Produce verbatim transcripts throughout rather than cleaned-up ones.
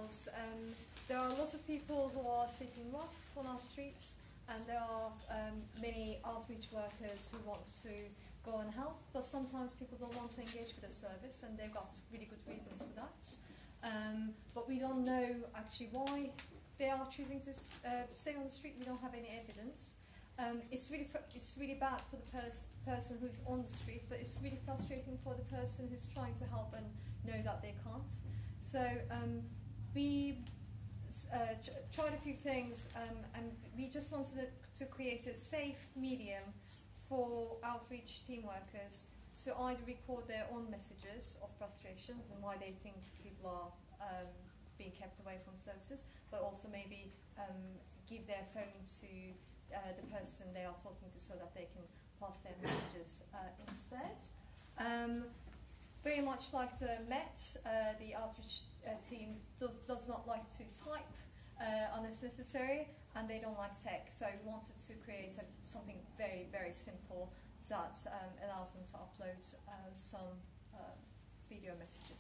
because um, there are lots of people who are sleeping rough on our streets, and there are um, many outreach workers who want to go and help, but sometimes people don't want to engage with the service, and they've got really good reasons for that. Um, but we don't know actually why they are choosing to uh, stay on the street. We don't have any evidence. Um, it's really fr it's really bad for the pers person who's on the street, but it's really frustrating for the person who's trying to help and know that they can't. So um, we uh, tried a few things, um, and we just wanted to create a safe medium for outreach team workers to either record their own messages of frustrations and why they think people are um, being kept away from services, but also maybe um, give their phone to uh, the person they are talking to so that they can pass their messages uh, instead. Um, very much like the Met, uh, the outreach uh, team does, does not like to type uh, unless necessary, and they don't like tech, so we wanted to create a, something very, very simple that um, allows them to upload uh, some uh, video messages.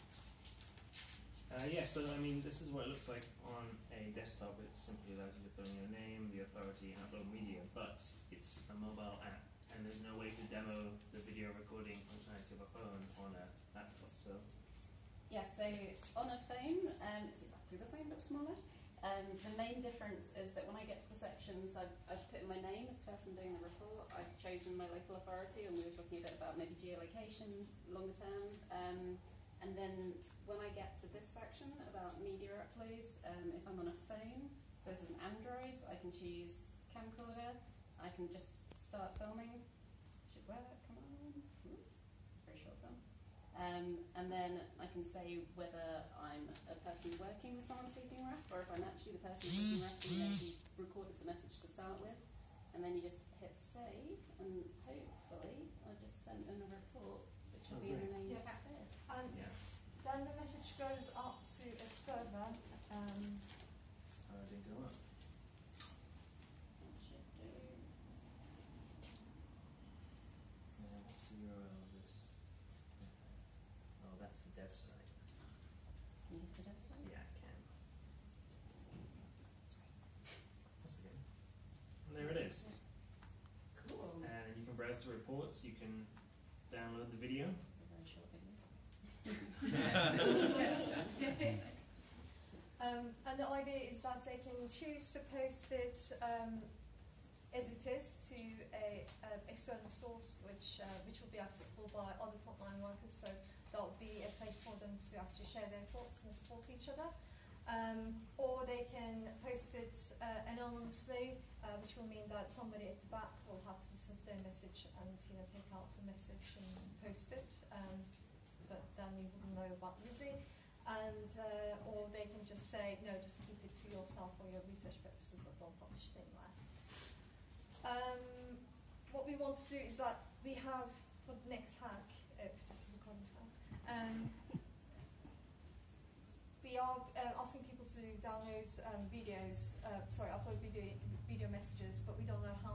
Uh, yeah, so I mean, this is what it looks like on a desktop. It simply allows you to put in your name, the authority, and upload media, but it's a mobile app, and there's no way to demo the video recording functionality of a phone on a laptop. So, yeah, so on a phone, um, it's exactly the same but smaller. Um, the main difference is that when I get to the sections, I've, I've put in my name as the person doing the report. I've chosen my local authority, and we were talking a bit about maybe geolocation longer term. Um, and then when I get to this section about media uploads, um, if I'm on a phone, so this is an Android, I can choose camcorder. I can just start filming. Should work, come on. Ooh, very short film. Um, and then I can say whether I'm a person working with someone sleeping rough, or if I'm actually the person sleeping rough who maybe recorded the message to start with. And then you just hit save, and hopefully I just sent in a report, which will oh, be in the great. name Yeah. cafe. And yeah. then the message goes up to a server. Um, How did it go up? That should do. Uh, what's the U R L of this? Oh, that's the dev site. Can you hit it upside? Yeah, I can. That's okay. And there it is. Cool. And you can browse the reports, you can download the video. A very short video. um, and the idea is that they can choose to post it um, as it is to a, a external source, which uh, which will be accessible by other frontline workers. So that will be a place for them to actually share their thoughts and support each other. Um, or they can post it uh, anonymously, uh, which will mean that somebody at the back will have to listen to their message and you know take out the message and post it. Um, but then you wouldn't know about Lizzie. And uh, or they can just say no, just keep it to yourself for your research purposes, but don't publish it anywhere. Um, what we want to do is that we have for the next hack, if this is recording hack, um, we are uh, asking people to download um, videos, uh, sorry, upload video video messages, but we don't know how